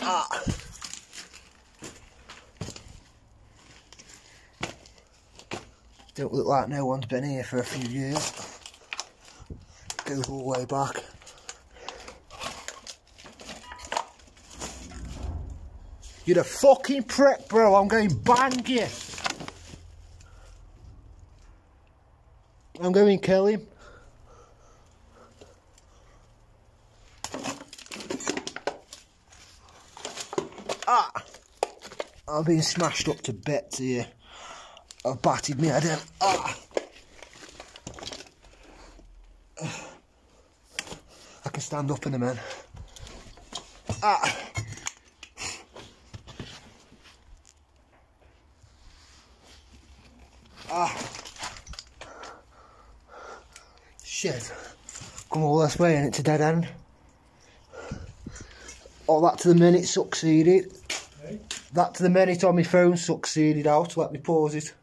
Ah. Don't look like no one's been here for a few years. Goes all the way back. You're a fucking prick, bro. I'm going to bang you. I'm going to kill him. Ah! I'm being smashed up to bits here. I've batted my head in. Ah! I can stand up in a minute. Ah! Ah! Shit. Come all this way and it's a dead end. All that to the minute succeeded. Hey? That to the minute on my phone succeeded out. Let me pause it.